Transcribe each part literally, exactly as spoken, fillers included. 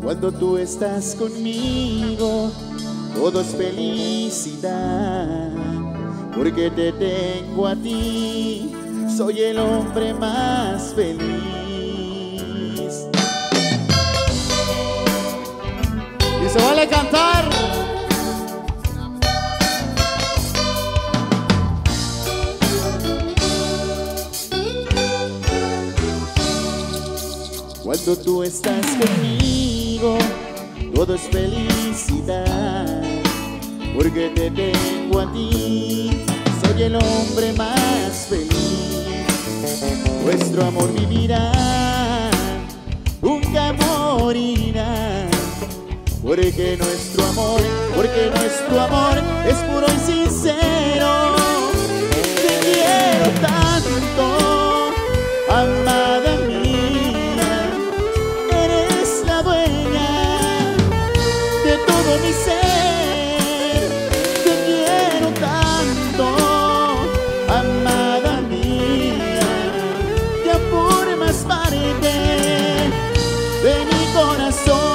Cuando tú estás conmigo, todo es felicidad, porque te tengo a ti, soy el hombre más feliz. Y se vale cantar. Cuando tú estás conmigo, todo es felicidad, porque te tengo a ti, soy el hombre más feliz. Nuestro amor vivirá, nunca morirá, porque nuestro amor, porque nuestro amor es puro y sincero. Te quiero tanto, amada mía, eres la dueña de todo mi ser. Te quiero tanto, amada mía, ya formas parte de mi corazón.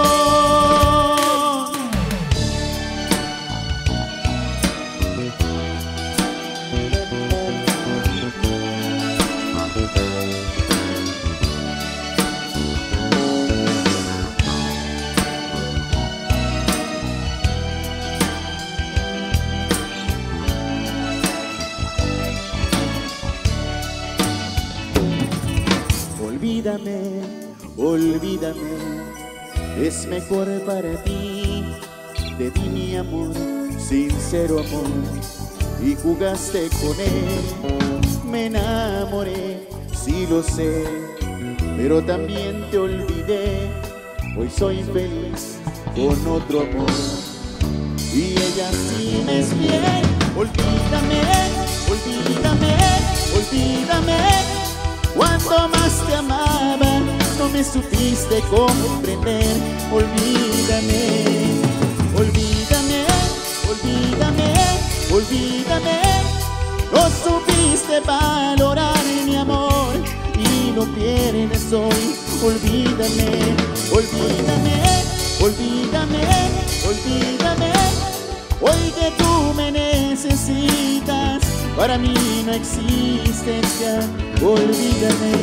Olvídame, olvídame, es mejor para ti. Te di mi amor, sincero amor, y jugaste con él. Me enamoré, sí lo sé, pero también te olvidé. Hoy soy feliz con otro amor, y ella sí me es fiel. Olvídame, olvídame, olvídame. Cuando más te amaba, no me supiste comprender. Olvídame, olvídame, olvídame, olvídame. No supiste valorar mi amor y lo pierdes hoy. Olvídame, olvídame, olvídame, olvídame. Hoy que tú me necesitas, para mí no existes ya. Olvídame.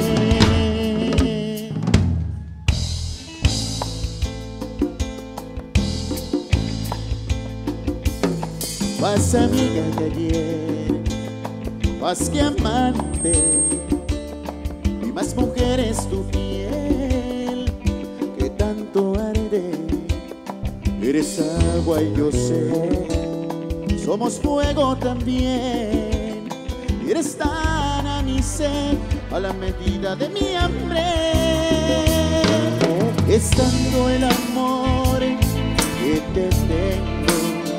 Más amiga que ayer, más que amante, y más mujer es tu piel que tanto arde. Eres agua y yo sé, somos fuego también. Eres tan a mi sed, a la medida de mi hambre. Es tanto el amor que te tengo,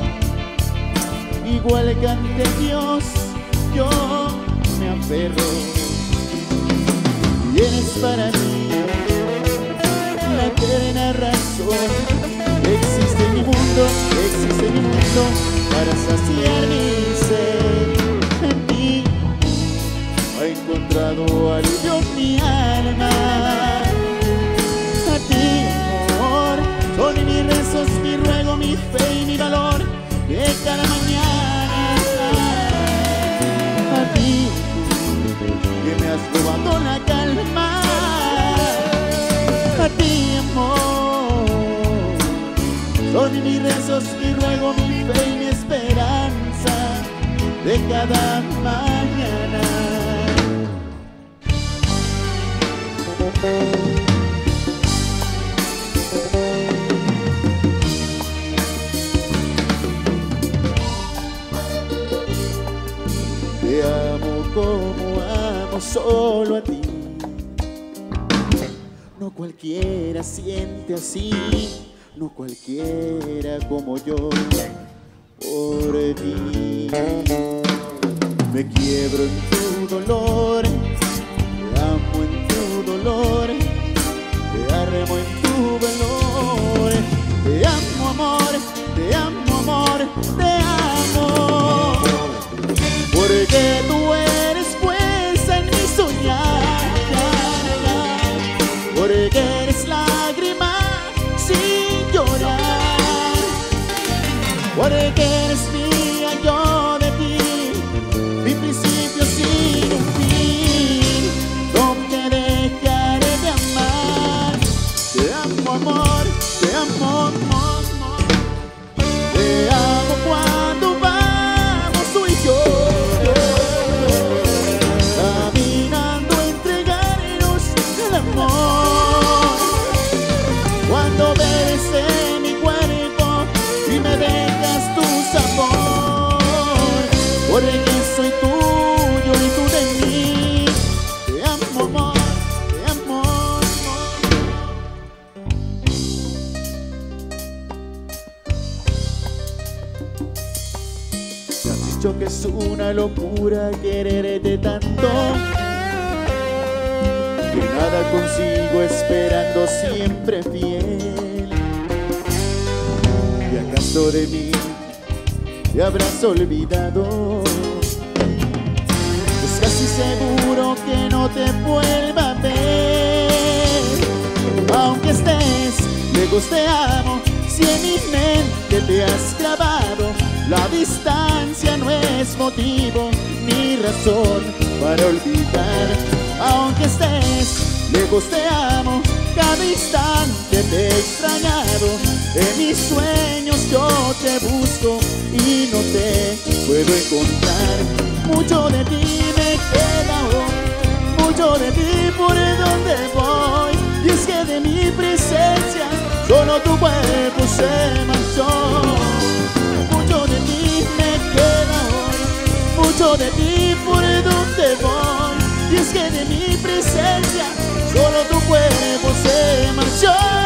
igual que ante Dios yo me aferro. Y eres para mí la eterna razón. Existe en mi mundo, existe en mi mundo, para saciar mi sed. En ti ha encontrado alivio mi alma. A ti, amor, son mis rezos, mi ruego, mi fe y mi valor de cada mañana. A ti, que me has robado la calma. A ti, amor, son mis rezos, mi ruego, mi fe y mi esperanza de cada mañana. Te amo como amo solo a ti. No cualquiera siente así, no cualquiera como yo por ti. Me quiebro en tu dolor, te amo en tu dolor, te arremo en tu valor. Te amo, amor, te amo, amor, te amo. Porque tú eres fuerza en mi soñar, porque eres lágrima amo, amor, te amo, amor, amor. Te amo cuando vamos tú y yo caminando, entregarnos el amor. Cuando ves en mi cuerpo y me dejas tu sabor, porque soy tuyo y tú de mí. Te amo, amor, te amo, amor. Me has dicho que es una locura quererte tanto, que nada consigo esperando siempre fiel. ¿Y acaso de mí te habrás olvidado? Es casi seguro que no te vuelva a ver. Aunque estés lejos te amo, si en mi mente te has clavado. La distancia no es motivo ni razón para olvidar. Aunque estés lejos te amo, cada instante te he extrañado. En mis sueños yo te busco y no te puedo encontrar. Mucho de ti me queda hoy, mucho de ti por donde voy. Y es que de mi presencia solo tu cuerpo se marchó. Mucho de ti me queda hoy, mucho de ti por donde voy. Y es que de mi presencia solo tu cuerpo se marchó.